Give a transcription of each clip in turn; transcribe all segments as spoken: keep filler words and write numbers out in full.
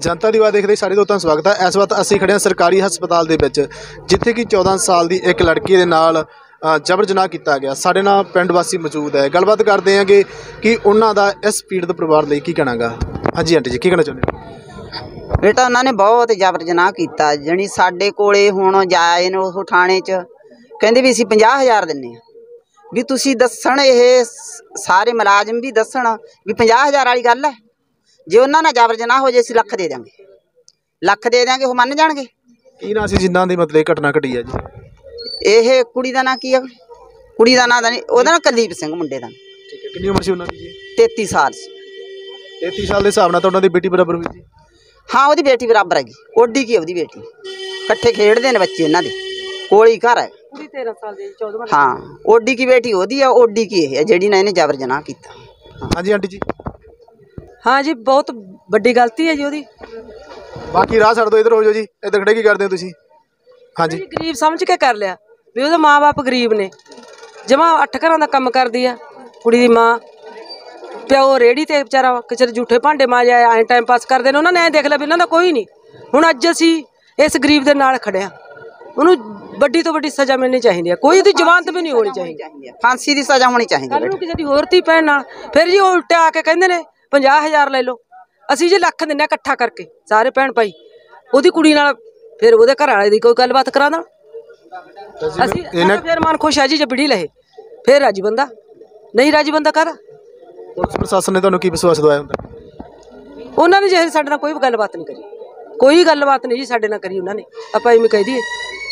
जनता दी आवाज़ देखते सारे दोस्तों का स्वागत है। इस वक्त असीं खड़े सरकारी हस्पताल दे विच जिथे कि चौदह साल की एक लड़की दे नाल जबर जनाह किया गया। साडे नाल पिंड वासी मौजूद है, गलबात करते हैं कि कि उन्हां दा इस पीड़ित परिवार लई की कहना गा। हाँ जी आंटी जी की कहना चाहुंदे? बेटा उन्होंने बहुत जबर जनाह किया, जणी साडे कोले हुण जाए ने उस थाणे च कहंदे भी असीं पचास हज़ार दिन्ने आ भी तुसीं दस्सण, ये सारे मुलाजम भी दस्सण भी पचास हज़ार वाली गल है। जे उन्हां नाल जबर जनाह हो जाए असीं लख दे देंगे, लख दे देंगे, वो मन जाणगे। की नाम सी जिन्हां दी मतलब घटना घटी है जी? ਇਹ ਕੁੜੀ ਦਾ ਨਾਂ ਕੀ ਆ? ਕੁੜੀ ਦਾ ਨਾਂ ਦਾ ਨਹੀਂ, ਉਹਦਾ ਨਾਂ ਕੁਲਦੀਪ ਸਿੰਘ ਮੁੰਡੇ ਦਾ। ठीक है, कितनी उम्र सी उन्हां दी जी? तैंती साल सी। तैंती साल के हिसाब नाल तां उन्हां दी बेटी बराबर हुई जी? हाँ, ਉਹਦੀ बेटी बराबर हैगी, ओडी की ਉਹਦੀ बेटी। इकट्ठे खेडदे ने बच्चे ਇਹਨਾਂ ਦੇ, ਕੋਲ ਹੀ ਘਰ है। ਕੁੜੀ तेरह साल ਦੀ चौदह। हाँ, ओडी की बेटी ਉਹਦੀ ਆ, ओडी की ਇਹ ਹੈ ਜਿਹੜੀ ਨੇ ਇਹਨੇ ਜਬਰ ਜਨਾਹ ਕੀਤਾ। हाँ जी आंटी जी। हाँ जी, बहुत बड़ी गलती है जी ਉਹਦੀ। बाकी राह छड्ड दो, इधर हो जाओ जी। इधर खड़े की करदे हो तुसीं? हाँ जी, गरीब समझ के कर लिया भी ਉਹਦੇ माँ बाप गरीब ने, जमा अठ घरां दा काम करदी आ कुड़ी दी माँ। प्यो रेहड़ी ते बेचारा किसी झूठे भांडे मांज आया, ऐ टाइम पास करते हैं। उन्होंने ऐ देख लिया भी इन्हां दा कोई नहीं। हुण अज असीं इस गरीब दे नाल खड़े आ, उन्हों बड़ी तो बड़ी सज़ा मिलनी चाहिए, कोई ਉਹਦੀ जमानत भी नहीं होनी चाहिए, फांसी की सज़ा होनी चाहिए। कल नूं किसी दी होर धी भैण नाल फिर जी उल्टे आके कहंदे ने पचास हज़ार ले लो, असीं जी लख दिन्ने इकट्ठा करके सारे भैण भाई। ਉਹਦੀ कुड़ी नाल फिर ਉਹਦੇ घर वाले दी कोई गलबात करा देण, ਅਸੀਂ फिर मन खुश है जी। जब बिड़ी लहे फिर राजी बंदा, नहीं राजी बंदा कर। पुलिस प्रशासन ने तुहानूं की विश्वास दवाया हुंदा? उन्होंने जे साडे नाल कोई गलबात नहीं करी, कोई गलबात नहीं जी साडे नाल करी उन्होंने। आपां इवें कह दईए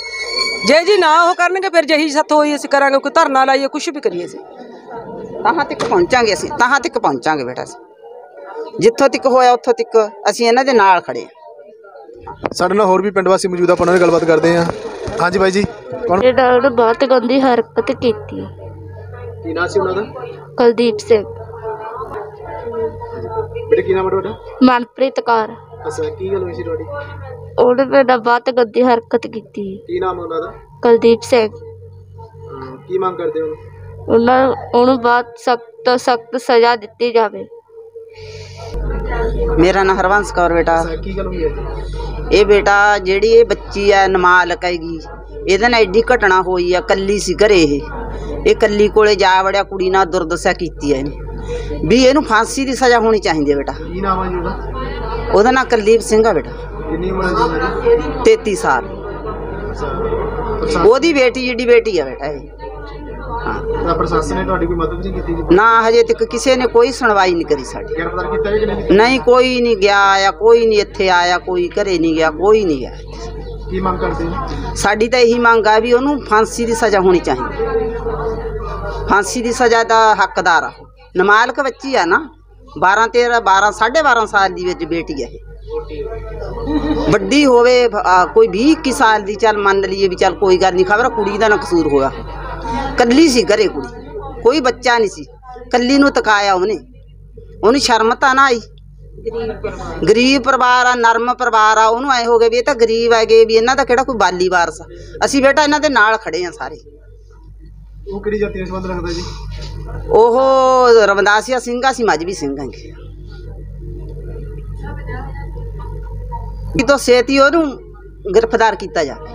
जे जी ना वो करनगे फिर जही सत्त होई असीं करांगे, कोई धरना लाइए कुछ भी करिए, असीं ताहां तक पहुंचांगे, असीं ताहां तक पहुंचांगे बेटा। असीं जिੱਥੋਂ तक होया उत्थों तक असीं इन्हां दे नाल खड़े। साडे नाल होर भी पिंड वासी मौजूद आ, उन्हां नाल गलबात करदे हैं। हाँ जी भाई जी, कौन? उन्होंने बहुत गंदी हरकत की। की नाम सी उन्हां दा? कुलदीप सिंह। बेटे की नाम है तुहाडा? मनप्रीत कौर। अच्छा, की गल होई सी तुहाडी? उन्होंने मेरे नाल बहुत गंदी हरकत की। की नाम उन्हां दा? कुलदीप सिंह। की मांग करदे हो? उन्होंने बहुत सख्त तो सख्त सज़ा दी जाए। मेरा नाम हरवंश कौर बेटा। की गल होई है? ये बेटा ਜਿਹੜੀ ਇਹ ਬੱਚੀ ਹੈ ਨਮਾਲਕ ਹੈਗੀ, ਇਹਦੇ ਨਾਲ ਐਡੀ ਘਟਨਾ ਹੋਈ ਆ। ਕੱਲੀ ਸੀ ਘਰੇ, ਇਹ ਇਹ ਕੱਲੀ ਕੋਲੇ ਜਾ ਵੜਿਆ, ਕੁੜੀ ਨਾਲ ਦੁਰਦਸ਼ਾ ਕੀਤੀ ਹੈ ਇਹਨੇ ਵੀ ਇਹਨੂੰ ਫਾਂਸੀ ਦੀ ਸਜ਼ਾ ਹੋਣੀ ਚਾਹੀਦੀ ਹੈ। ਬੇਟਾ ਕੀ ਨਾਮ ਹੈ ਜੀ ਉਹਦਾ? ਉਹਦਾ ਨਾਮ ਕੁਲਦੀਪ ਸਿੰਘ ਆ ਬੇਟਾ। ਕਿੰਨੀ ਉਮਰ ਹੈ ਜੀ? तैंतीस साल। ਉਹਦੀ ਬੇਟੀ ਜਿੱਡੀ ਬੇਟੀ ਆ ਬੇਟਾ ਇਹ। हाँ, प्रशासन ने तुहाडी कोई मदद नहीं की जी? ना हजे तक किसी ने कोई सुनवाई नहीं करी साडी। गिरफ्तार किया है कि नहीं? नहीं, कोई नहीं गया आया, कोई नहीं इत्थे आया, कोई घरे नहीं गया, कोई नहीं गया। की मांग करते हैं? साडी तो यही मांग है भी उन्होंने फांसी की सज़ा होनी चाहिए, फांसी की सज़ा का हकदार आ। नमालक बच्ची है ना, बारह तेरह बारह साढ़े बारह साल की बेटी है। वड्डी होवे कोई भी इक्की साल की, चल मान लीए भी चल कोई गल नहीं, खबर कुड़ी का ना कसूर होया। कल्ली सी घरे कुड़ी, कोई बच्चा नहीं सी, कल्ली नूं तकाया उन्हें, उन्हें शर्म तां ना आई। गरीब परिवार आ, नरम परिवार आ, उन्होंने ऐ हो गए भी ये तो गरीब है भी इन्हां दा किहड़ा कोई बाली वारस आ। असीं बेटा इन्हां दे नाल खड़े आ सारे। वो किहड़ी जाति नाल संबंध रखदा जी? ओह रमदासिया सिंह सी, मजबी सिंह है कि तो सेती ओनू गिरफ्तार किया जाए।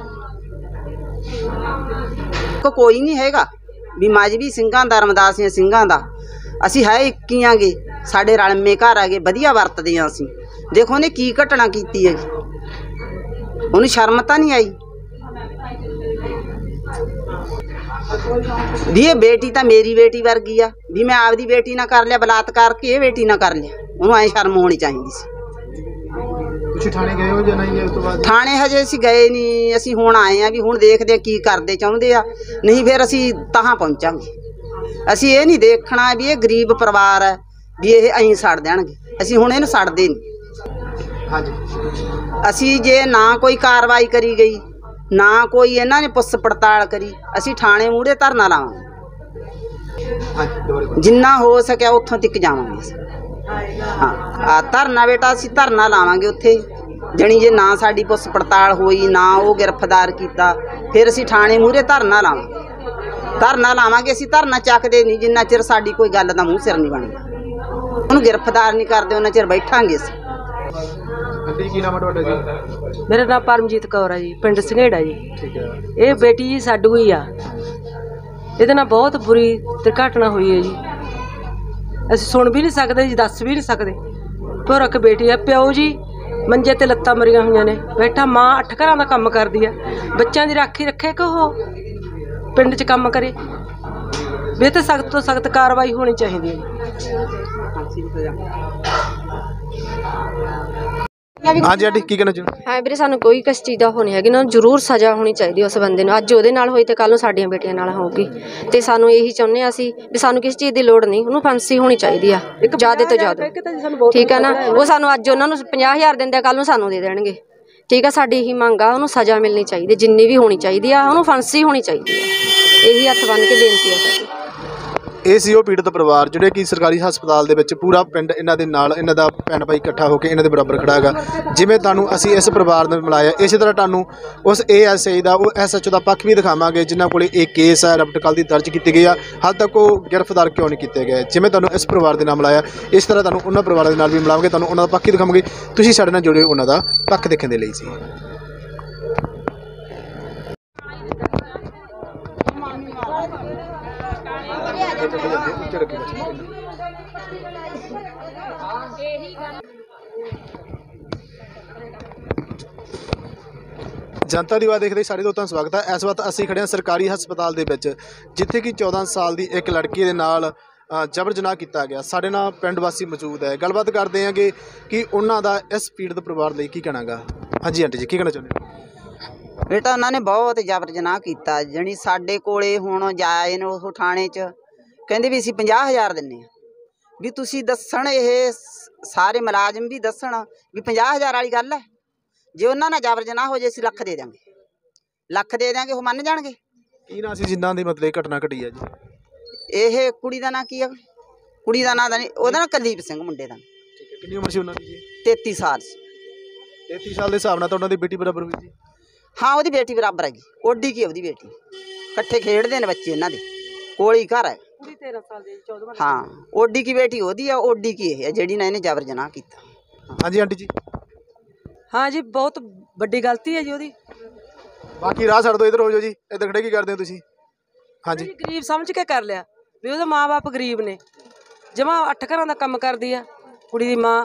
को कोई नहीं हैगा भी मजबी सिंघां दा, रमदासिया सिंघां दा। असीं है इक्कीआंगे, साडे रलमे घर आगे, वधिया वरतदे आं असीं। देखो उहने की घटना कीती है, उहनूं शर्म तां नहीं आई भी ये बेटी तो मेरी बेटी वर्गी आ, भी मैं आपदी बेटी ना कर लिया बलात्कार के, बेटी ना कर लिया, उन्होंने ऐ शर्म होनी चाहिए सी। थाने गए हो या नहीं गए? उस तो बाद थाने हजे असीं गए नहीं, असीं हुण आए हैं भी हुण देखदे की करदे चाहुंदे आ, नहीं फिर असीं ताहां पहुंचांगे। असीं ये नहीं देखना भी ये गरीब परिवार है भी ये ऐं सड़ देणगे, असीं हुण इहनूं सड़दे नहीं। हाँ जी, असीं जे ना कोई कार्रवाई करी गई, ना कोई इन्हां ने पुछ पड़ताल करी, असीं थाणे मूहरे धरना लावांगे, जिन्ना हो सकिया उत्थों तक जावांगे। हाँ आ धरना बेटा असीं धरना लावांगे उत्थे, जणी जे ना साडी पुछ पड़ताल होई, ना वो गिरफ्तार कीता, फिर असीं थाणे मूहरे धरना लावांगे। धरना लावांगे असीं, धरना चकदे नहीं जिन्ना चिर साडी कोई गल दा मूँह सिर नहीं बनदा, उहनूं गिरफ्तार नहीं करदे उन्ना चिर बैठांगे असीं। ਆਂਟੀ ਕੀ ਨਾਮ ਹੈ ਤੁਹਾਡਾ ਜੀ? ਮੇਰਾ ਨਾਮ ਪਰਮਜੀਤ ਕੌਰ ਹੈ ਜੀ, ਪਿੰਡ ਸੰਘੇੜਾ ਜੀ। ਠੀਕ ਹੈ। ਇਹ ਬੇਟੀ ਜੀ ਸਾਡੂ ਹੀ ਆ। ਇਹਦੇ ਨਾਲ ਬਹੁਤ ਬੁਰੀ ਦੁਰਘਟਨਾ ਹੋਈ ਹੈ ਜੀ। ਅਸੀਂ ਸੁਣ ਵੀ ਨਹੀਂ ਸਕਦੇ ਜੀ, ਦੱਸ ਵੀ ਨਹੀਂ ਸਕਦੇ। ਤੋਂ ਰੱਖ ਬੇਟੀ ਆ, ਪਿਓ ਜੀ ਮੰਜੇ ਤੇ ਲੱਤਾਂ ਮਰੀਆਂ ਹੋਈਆਂ ਨੇ ਬੈਠਾ, ਮਾਂ ਅੱਠ ਘਰਾਂ ਦਾ ਕੰਮ ਕਰਦੀ ਆ, ਬੱਚਿਆਂ ਦੀ ਰਾਖੀ ਰੱਖੇ ਕਿ ਉਹ ਪਿੰਡ 'ਚ ਕੰਮ ਕਰੇ। ਵੀ ਇਹ ਤਾਂ ਸਖਤ ਤੋਂ ਸਖਤ ਕਾਰਵਾਈ ਹੋਣੀ ਚਾਹੀਦੀ ਹੈ। ਹਾਂਜੀ ਆਂਟੀ ਕੀ ਕਹਿਣਾ ਚਾਹੁੰਦੇ? ਹਾਂ ਵੀਰੇ, ਸਾਨੂੰ ਕੋਈ ਕਿਸ ਚੀਜ਼ ਦਾ ਉਹ ਨਹੀਂ ਹੈਗੀ ਨਾ, ਜ਼ਰੂਰ ਸਜ਼ਾ ਹੋਣੀ ਚਾਹੀਦੀ ਉਸ ਬੰਦੇ ਨੂੰ। ਅੱਜ ਉਹਦੇ ਨਾਲ ਹੋਈ ਤੇ ਕੱਲ ਨੂੰ ਸਾਡੀਆਂ ਬੇਟੀਆਂ ਨਾਲ ਹੋਊਗੀ। ਤੇ ਸਾਨੂੰ ਇਹੀ ਚਾਹੁੰਦੇ ਹਾਂ ਅਸੀਂ ਵੀ ਸਾਨੂੰ ਕਿਸ ਚੀਜ਼ ਦੀ ਲੋੜ ਨਹੀਂ, ਉਹਨੂੰ ਫਾਂਸੀ ਹੋਣੀ ਚਾਹੀਦੀ ਆ ਜ਼ਿਆਦਾ ਤੋਂ ਜ਼ਿਆਦਾ। ਠੀਕ ਹੈ ਨਾ, ਉਹ ਸਾਨੂੰ ਅੱਜ ਉਹਨਾਂ ਨੂੰ ਪੰਜਾਹ ਹਜ਼ਾਰ ਦਿੰਦੇ ਆ, ਕੱਲ ਨੂੰ ਸਾਨੂੰ ਦੇ ਦੇਣਗੇ। ਠੀਕ ਆ, ਸਾਡੀ ਇਹੀ ਮੰਗ ਆ, ਉਹਨੂੰ ਸਜ਼ਾ ਮਿਲਣੀ ਚਾਹੀਦੀ ਜਿੰਨੀ ਵੀ ਹੋਣੀ ਚਾਹੀਦੀ ਆ, ਉਹਨੂੰ ਫਾਂਸੀ ਹੋਣੀ ਚਾਹੀਦੀ ਆ। ਇਹੀ ਹੱਥ ਬੰਨ੍ਹ ਕੇ ਬੇਨਤੀ ਆ ਸਾਡੀ। ਇਹ ਸੀ ਉਹ ਪੀੜਤ ਪਰਿਵਾਰ ਜਿਹੜੇ ਕਿ ਸਰਕਾਰੀ ਹਸਪਤਾਲ ਦੇ ਵਿੱਚ ਪੂਰਾ ਪਿੰਡ ਇਹਨਾਂ ਦੇ ਨਾਲ, ਇਹਨਾਂ ਦਾ ਭੈਣ ਭਾਈ ਇਕੱਠਾ ਹੋ ਕੇ ਇਹਨਾਂ ਦੇ ਬਰਾਬਰ ਖੜਾ ਹੈਗਾ। ਜਿਵੇਂ ਤੁਹਾਨੂੰ ਅਸੀਂ ਇਸ ਪਰਿਵਾਰ ਨੂੰ ਮਿਲਾਇਆ, ਇਸੇ ਤਰ੍ਹਾਂ ਤੁਹਾਨੂੰ ਉਸ ਏ ਐਸ ਆਈ ਦਾ, ਉਹ ਐਸ ਐਚ ਓ ਦਾ ਪੱਖ ਵੀ ਦਿਖਾਵਾਂਗੇ ਜਿਨ੍ਹਾਂ ਕੋਲ ਇਹ ਕੇਸ ਹੈ ਰਪਟ ਕੱਲ੍ਹ ਦੀ ਦਰਜ ਕੀਤੀ ਗਈ ਆ। ਹਾਲ ਤੱਕ ਉਹ ਗ੍ਰਿਫਤਾਰ ਕਿਉਂ ਨਹੀਂ ਕੀਤੇ ਗਏ। ਜਿਵੇਂ ਤੁਹਾਨੂੰ ਇਸ ਪਰਿਵਾਰ ਦੇ ਨਾਲ ਮਿਲਾਇਆ, ਇਸ ਤਰ੍ਹਾਂ ਤੁਹਾਨੂੰ ਉਹਨਾਂ ਪਰਿਵਾਰਾਂ ਦੇ ਨਾਲ ਵੀ ਮਿਲਾਵਾਂਗੇ, ਤੁਹਾਨੂੰ ਉਹਨਾਂ ਦਾ ਪੱਖ ਹੀ ਦਿਖਾਵਾਂਗੇ। ਤੁਸੀਂ ਸਾਡੇ ਨਾਲ ਜੁੜੇ ਉਹਨਾਂ ਦਾ ਪੱਖ ਦੇਖਣ ਦੇ ਲਈ ਸੀ। ਜਨਤਾ ਦੀ ਆਵਾਜ਼ ਦੇਖਦੇ ਸਾਰੇ ਦੋਸਤਾਂ ਦਾ ਸਵਾਗਤ ਹੈ। ਇਸ ਵਕਤ ਅਸੀਂ ਖੜੇ ਹਾਂ ਸਰਕਾਰੀ ਹਸਪਤਾਲ ਦੇ ਵਿੱਚ, ਜਿੱਥੇ ਕਿ ਚੌਦਾਂ ਸਾਲ ਦੀ ਇੱਕ ਲੜਕੀ ਦੇ ਨਾਲ ਜਬਰ ਜਨਾਹ ਕੀਤਾ ਗਿਆ। ਸਾਡੇ ਨਾਲ ਪਿੰਡ ਵਾਸੀ ਮੌਜੂਦ ਹੈ, ਗੱਲਬਾਤ ਕਰਦੇ ਹਾਂਗੇ ਕਿ ਉਹਨਾਂ ਦਾ ਇਸ ਪੀੜਤ ਪਰਿਵਾਰ ਲਈ ਕੀ ਕਹਿਣਾ ਗਾ। ਹਾਂਜੀ ਆਂਟੀ ਜੀ ਕੀ ਕਹਿਣਾ ਚਾਹੁੰਦੇ? ਬੇਟਾ ਉਹਨਾਂ ਨੇ ਬਹੁਤ ਜਬਰ ਜਨਾਹ ਕੀਤਾ। ਜਣੀ ਸਾਡੇ ਕੋਲੇ ਹੁਣ ਜਾਏ ਨੇ ਉਹ ਥਾਣੇ 'ਚ, ਕਹਿੰਦੇ ਵੀ ਅਸੀਂ ਪੰਜਾਹ ਹਜ਼ਾਰ ਦਿੰਦੇ ਹਾਂ, ਵੀ ਤੁਸੀਂ ਦੱਸਣ, ਇਹ ਸਾਰੇ ਮੁਲਾਜ਼ਮ ਵੀ ਦੱਸਣ ਵੀ ਪੰਜਾਹ ਹਜ਼ਾਰ ਵਾਲੀ ਗੱਲ ਹੈ। ਜੇ ਉਹਨਾਂ ਨਾਲ ਜਬਰ ਜਨਾਹ ਹੋ ਜੇ ਅਸੀਂ ਲੱਖ ਦੇ ਦਿਆਂਗੇ, ਲੱਖ ਦੇ ਦਿਆਂਗੇ, ਉਹ ਮੰਨ ਜਾਣਗੇ। ਕੀ ਨਾਂ ਸੀ ਜਿਨ੍ਹਾਂ ਦੀ ਮਤਲਬ ਘਟਨਾ ਘਟੀ ਹੈ ਜੀ? ਇਹ ਕੁੜੀ ਦਾ ਨਾਂ ਕੀ ਆ? ਕੁੜੀ ਦਾ ਨਾਂ ਦਾ ਨਹੀਂ, ਉਹਦਾ ਨਾਂ ਕੁਲਦੀਪ ਸਿੰਘ ਮੁੰਡੇ ਦਾ। ਠੀਕ ਹੈ। ਕਿੰਨੀ ਉਮਰ ਸੀ ਉਹਨਾਂ ਦੀ ਜੀ? ਤੇਤੀ ਸਾਲ ਸੀ। ਤੇਤੀ ਸਾਲ ਦੇ ਹਿਸਾਬ ਨਾਲ ਤਾਂ ਉਹਨਾਂ ਦੀ ਬੇਟੀ ਬਰਾਬਰ ਹੋਈ ਸੀ? ਹਾਂ, ਉਹਦੀ ਬੇਟੀ ਬਰਾਬਰ ਹੈਗੀ। ਓਡੀ ਕੀ ਉਹਦੀ ਬੇਟੀ, ਇਕੱਠੇ ਖੇਡਦੇ ਨੇ ਬੱਚੇ ਇਹਨਾਂ ਦੇ, ਕੋਲ ਹੀ ਘਰ ਹੈ। ਕੁੜੀ ਤੇਰਾਂ ਸਾਲ ਦੀ, ਚੌਦਾਂ। ਹਾਂ, ਓਡੀ ਕੀ ਬੇਟੀ ਉਹਦੀ ਆ, ਓਡੀ ਕੀ ਇਹ ਹੈ ਜਿਹੜੀ ਨਾ ਇਹਨੇ ਜਬਰ ਜਨਾਹ ਕੀਤਾ। ਹਾਂਜੀ ਆਂਟੀ ਜੀ। ਹਾਂ ਜੀ, ਬਹੁਤ ਵੱਡੀ ਗਲਤੀ ਹੈ ਜੀ ਉਹਦੀ। ਬਾਕੀ ਰਾਹ ਛੱਡ ਦਿਓ, ਇੱਧਰ ਹੋ ਜਾਓ ਜੀ। ਇੱਧਰ ਖੜੇ ਕੀ ਕਰਦੇ ਹੋ ਤੁਸੀਂ? ਹਾਂਜੀ। ਗਰੀਬ ਸਮਝ ਕੇ ਕਰ ਲਿਆ ਵੀ ਉਹਦੇ ਮਾਂ-ਬਾਪ ਗਰੀਬ ਨੇ, ਜਮਾ ਅੱਠ ਘਰਾਂ ਦਾ ਕੰਮ ਕਰਦੀ ਆ ਕੁੜੀ ਦੀ ਮਾਂ।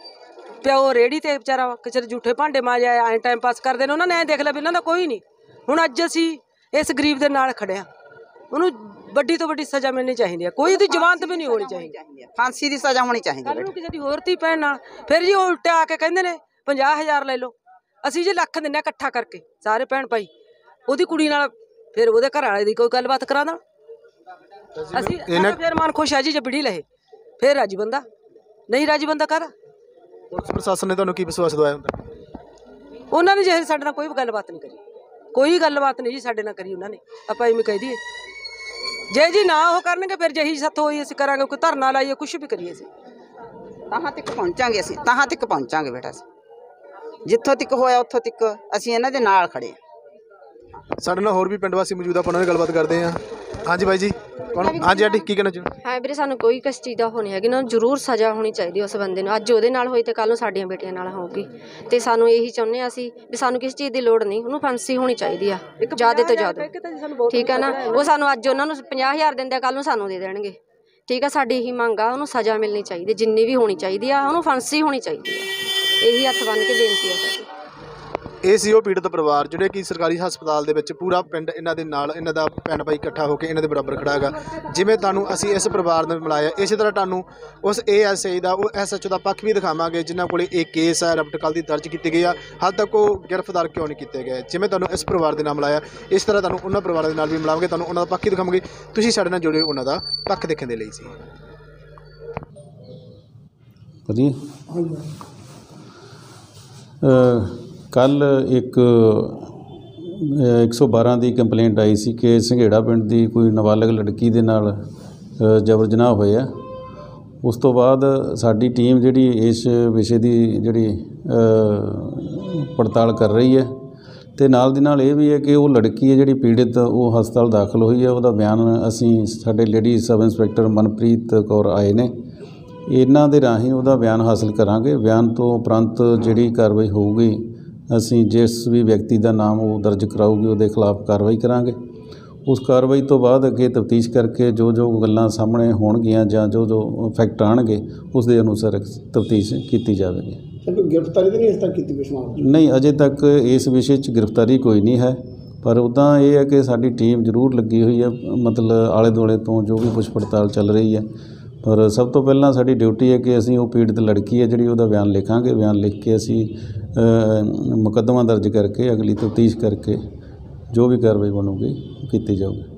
ਪਿਓ ਰੇਹੜੀ ਤੇ ਵਿਚਾਰਾ ਕਿਸੇ ਦੇ ਜੂਠੇ ਭਾਂਡੇ ਮਾਂਜਿਆ, ਐਂ ਟਾਈਮ ਪਾਸ ਕਰਦੇ ਨੇ। ਉਹਨਾਂ ਨੇ ਐਂ ਦੇਖ ਲਿਆ ਵੀ ਇਹਨਾਂ ਦਾ ਕੋਈ ਨਹੀਂ। ਹੁਣ ਅੱਜ ਅਸੀਂ ਇਸ ਗਰੀਬ ਦੇ ਨਾਲ ਖੜਿਆ, ਉਹਨੂੰ ਵੱਡੀ ਤੋਂ ਵੱਡੀ ਸਜ਼ਾ ਮਿਲਣੀ ਚਾਹੀਦੀ ਹੈ। ਕੋਈ ਉਹਦੀ ਜ਼ਮਾਨਤ ਵੀ ਨਹੀਂ ਹੋਣੀ ਚਾਹੀਦੀ, ਫਾਂਸੀ ਦੀ ਸਜ਼ਾ ਹੋਣੀ ਚਾਹੀਦੀ। ਕੱਲ੍ਹ ਨੂੰ ਕਿਸੇ ਦੀ ਹੋਰ ਧੀ ਭੈਣ ਨਾਲ ਫਿਰ ਜੀ ਉਹ ਉਲਟੇ ਆ ਕੇ ਕਹਿੰਦੇ ਨੇ ਪੰਜਾਹ ਹਜ਼ਾਰ ਲੈ ਲਓ, ਅਸੀਂ ਜੀ ਲੱਖ ਦਿੰਦੇ ਹਾਂ ਇਕੱਠਾ ਕਰਕੇ ਸਾਰੇ ਭੈਣ ਭਾਈ। ਉਹਦੀ ਕੁੜੀ ਨਾਲ ਫਿਰ ਉਹਦੇ ਘਰ ਵਾਲੇ ਦੀ ਕੋਈ ਗੱਲਬਾਤ ਕਰਾ ਦੇਣ, ਅਸੀਂ ਫਿਰ ਮਨ ਖੁਸ਼ ਆ ਜੀ। ਜੇ ਬਿੜੀ ਲਏ ਫਿਰ ਰਾਜੀ ਬੰਦਾ, ਨਹੀਂ ਰਾਜੀ ਬੰਦਾ ਕਾਹਦਾ। ਪੁਲਿਸ ਪ੍ਰਸ਼ਾਸਨ ਨੇ ਤੁਹਾਨੂੰ ਕੀ ਵਿਸ਼ਵਾਸ ਦਵਾਇਆ ਹੁੰਦਾ? ਉਹਨਾਂ ਨੇ ਜੇ ਸਾਡੇ ਨਾਲ ਕੋਈ ਗੱਲਬਾਤ ਨਹੀਂ ਕਰੀ, ਕੋਈ ਗੱਲਬਾਤ ਨਹੀਂ ਜੀ ਸਾਡੇ ਨਾਲ ਕਰੀ ਉਹਨਾਂ ਨੇ। ਆਪਾਂ ਇਵੇਂ ਕਹਿ ਦਈਏ ਜੇ ਜੀ ਨਾ ਉਹ ਕਰਨਗੇ ਫਿਰ ਜਿਹੀ ਸੱਤ ਹੋਈ ਅਸੀਂ ਕਰਾਂਗੇ, ਕੋਈ ਧਰਨਾ ਲਾਈਏ, ਕੁਛ ਵੀ ਕਰੀਏ। ਅਸੀਂ ਤਾਹਾਂ ਤੱਕ ਪਹੁੰਚਾਂਗੇ, ਅਸੀਂ ਤਾਹਾਂ ਤੱਕ ਪਹੁੰਚਾਂਗੇ ਬੇਟਾ। ਜਿੱਥੋਂ ਤੱਕ ਹੋਇਆ ਉੱਥੋਂ ਤੱਕ ਅਸੀਂ ਇਹਨਾਂ ਦੇ ਨਾਲ ਖੜੇ ਹਾਂ। ਸਾਡੇ ਨਾਲ ਹੋਰ ਵੀ ਪਿੰਡ ਵਾਸੀ ਮੌਜੂਦ ਆ, ਆਪਾਂ ਉਹਨਾਂ ਨਾਲ ਗੱਲਬਾਤ ਕਰਦੇ ਹਾਂ। ਹਾਂਜੀ ਬਾਈ ਜੀ। ਹਾਂਜੀ ਆਂਟੀ ਕੀ ਕਹਿਣਾ ਚਾਹੁੰਦੇ? ਹਾਂ ਵੀਰੇ, ਸਾਨੂੰ ਕੋਈ ਕਿਸ ਚੀਜ਼ ਦਾ ਉਹ ਨਹੀਂ ਹੈਗੀ ਨਾ, ਜ਼ਰੂਰ ਸਜ਼ਾ ਹੋਣੀ ਚਾਹੀਦੀ ਉਸ ਬੰਦੇ ਨੂੰ। ਅੱਜ ਉਹਦੇ ਨਾਲ ਹੋਈ ਤੇ ਕੱਲ ਨੂੰ ਸਾਡੀਆਂ ਬੇਟੀਆਂ ਨਾਲ ਹੋਊਗੀ। ਤੇ ਸਾਨੂੰ ਇਹੀ ਚਾਹੁੰਦੇ ਹਾਂ ਅਸੀਂ ਵੀ ਸਾਨੂੰ ਕਿਸ ਚੀਜ਼ ਦੀ ਲੋੜ ਨਹੀਂ, ਉਹਨੂੰ ਫਾਂਸੀ ਹੋਣੀ ਚਾਹੀਦੀ ਆ ਜ਼ਿਆਦਾ ਤੋਂ ਜ਼ਿਆਦਾ। ਠੀਕ ਹੈ ਨਾ, ਉਹ ਸਾਨੂੰ ਅੱਜ ਉਹਨਾਂ ਨੂੰ ਪੰਜਾਹ ਹਜ਼ਾਰ ਦਿੰਦੇ ਆ, ਕੱਲ ਨੂੰ ਸਾਨੂੰ ਦੇ ਦੇਣਗੇ। ਠੀਕ ਆ, ਸਾਡੀ ਇਹੀ ਮੰਗ ਆ, ਉਹਨੂੰ ਸਜ਼ਾ ਮਿਲਣੀ ਚਾਹੀਦੀ ਜਿੰਨੀ ਵੀ ਹੋਣੀ ਚਾਹੀਦੀ ਆ, ਉਹਨੂੰ ਫਾਂਸੀ ਹੋਣੀ ਚਾਹੀਦੀ ਆ। ਇਹੀ ਹੱਥ ਬੰਨ੍ਹ ਕੇ ਬੇਨਤੀ ਆ ਸਾਡੀ। ਇਹ ਸੀ ਉਹ ਪੀੜਤ ਪਰਿਵਾਰ ਜਿਹੜੇ ਕਿ ਸਰਕਾਰੀ ਹਸਪਤਾਲ ਦੇ ਵਿੱਚ ਪੂਰਾ ਪਿੰਡ ਇਹਨਾਂ ਦੇ ਨਾਲ, ਇਹਨਾਂ ਦਾ ਭੈਣ ਭਾਈ ਇਕੱਠਾ ਹੋ ਕੇ ਇਹਨਾਂ ਦੇ ਬਰਾਬਰ ਖੜਾ ਹੈਗਾ। ਜਿਵੇਂ ਤੁਹਾਨੂੰ ਅਸੀਂ ਇਸ ਪਰਿਵਾਰ ਨੂੰ ਮਿਲਾਇਆ, ਇਸੇ ਤਰ੍ਹਾਂ ਤੁਹਾਨੂੰ ਉਸ ਏ ਐਸ ਆਈ ਦਾ, ਉਹ ਐਸ ਐਚ ਓ ਦਾ ਪੱਖ ਵੀ ਦਿਖਾਵਾਂਗੇ ਜਿਨ੍ਹਾਂ ਕੋਲ ਇਹ ਕੇਸ ਹੈ ਰਪਟ ਕੱਲ੍ਹ ਦੀ ਦਰਜ ਕੀਤੀ ਗਈ ਆ। ਹਾਲ ਤੱਕ ਉਹ ਗ੍ਰਿਫਤਾਰ ਕਿਉਂ ਨਹੀਂ ਕੀਤੇ ਗਏ। ਜਿਵੇਂ ਤੁਹਾਨੂੰ ਇਸ ਪਰਿਵਾਰ ਦੇ ਨਾਲ ਮਿਲਾਇਆ, ਇਸ ਤਰ੍ਹਾਂ ਤੁਹਾਨੂੰ ਉਹਨਾਂ ਪਰਿਵਾਰਾਂ ਦੇ ਨਾਲ ਵੀ ਮਿਲਾਵਾਂਗੇ, ਤੁਹਾਨੂੰ ਉਹਨਾਂ ਦਾ ਪੱਖ ਹੀ ਦਿਖਾਵਾਂਗੇ। ਤੁਸੀਂ ਸਾਡੇ ਨਾਲ ਜੁੜੇ ਉਹਨਾਂ ਦਾ ਪੱਖ ਦੇਖਣ ਦੇ ਲਈ ਸੀ। ਜੀ ਕੱਲ ਇੱਕ ਇੱਕ ਸੌ ਬਾਰਾਂ ਦੀ ਕੰਪਲੇਂਟ ਆਈ ਸੀ ਕਿ ਸੰਘੇੜਾ ਪਿੰਡ ਦੀ ਕੋਈ ਨਾਬਾਲਗ ਲੜਕੀ ਦੇ ਨਾਲ ਜਬਰ ਜਨਾਹ ਹੋਇਆ। ਉਸ ਤੋਂ ਬਾਅਦ ਸਾਡੀ ਟੀਮ ਜਿਹੜੀ ਇਸ ਵਿਸ਼ੇ ਦੀ ਜਿਹੜੀ ਪੜਤਾਲ ਕਰ ਰਹੀ ਹੈ ਤੇ ਨਾਲ ਦੀ ਨਾਲ ਇਹ ਵੀ ਹੈ ਕਿ ਉਹ ਲੜਕੀ ਹੈ ਜਿਹੜੀ ਪੀੜਿਤ, ਉਹ ਹਸਪਤਾਲ ਦਾਖਲ ਹੋਈ ਹੈ। ਉਹਦਾ ਬਿਆਨ ਅਸੀਂ, ਸਾਡੇ lady sub inspector Manpreet Kaur ਆਏ ਨੇ, ਇਹਨਾਂ ਦੇ ਰਾਹੀਂ ਉਹਦਾ ਬਿਆਨ ਹਾਸਲ ਕਰਾਂਗੇ। ਬਿਆਨ ਤੋਂ ਉਪਰੰਤ ਜਿਹੜੀ ਕਾਰਵਾਈ ਹੋਊਗੀ ਅਸੀਂ ਜਿਸ ਵੀ ਵਿਅਕਤੀ ਦਾ ਨਾਮ ਉਹ ਦਰਜ ਕਰਾਊਗੀ ਉਹਦੇ ਖਿਲਾਫ ਕਾਰਵਾਈ ਕਰਾਂਗੇ। ਉਸ ਕਾਰਵਾਈ ਤੋਂ ਬਾਅਦ ਅੱਗੇ ਤਫਤੀਸ਼ ਕਰਕੇ ਜੋ ਜੋ ਗੱਲਾਂ ਸਾਹਮਣੇ ਹੋਣਗੀਆਂ ਜਾਂ ਜੋ ਜੋ ਫੈਕਟ ਆਉਣਗੇ ਉਸ ਦੇ ਅਨੁਸਾਰ ਤਫਤੀਸ਼ ਕੀਤੀ ਜਾਵੇਗੀ। ਗ੍ਰਿਫਤਾਰੀ ਤਾਂ ਨਹੀਂ ਇਸ ਤੱਕ ਕੀਤੀ ਗਈ? ਨਹੀਂ, ਅਜੇ ਤੱਕ ਇਸ ਵਿਸ਼ੇ 'ਚ ਗ੍ਰਿਫਤਾਰੀ ਕੋਈ ਨਹੀਂ ਹੈ, ਪਰ ਉੱਦਾਂ ਇਹ ਹੈ ਕਿ ਸਾਡੀ ਟੀਮ ਜ਼ਰੂਰ ਲੱਗੀ ਹੋਈ ਹੈ, ਮਤਲਬ ਆਲੇ ਦੁਆਲੇ ਤੋਂ ਜੋ ਵੀ ਪੁੱਛ ਪੜਤਾਲ ਚੱਲ ਰਹੀ ਹੈ। ਪਰ ਸਭ ਤੋਂ ਪਹਿਲਾਂ ਸਾਡੀ ਡਿਊਟੀ ਹੈ ਕਿ ਅਸੀਂ ਉਹ ਪੀੜਤ ਲੜਕੀ ਹੈ ਜਿਹੜੀ ਉਹਦਾ ਬਿਆਨ ਲਿਖਾਂਗੇ। ਬਿਆਨ ਲਿਖ ਕੇ ਅਸੀਂ ਮੁਕੱਦਮਾ ਦਰਜ ਕਰਕੇ ਅਗਲੀ ਤਫਤੀਸ਼ ਕਰਕੇ ਜੋ ਵੀ ਕਾਰਵਾਈ ਬਣੂਗੀ ਕੀਤੀ ਜਾਊਗੀ।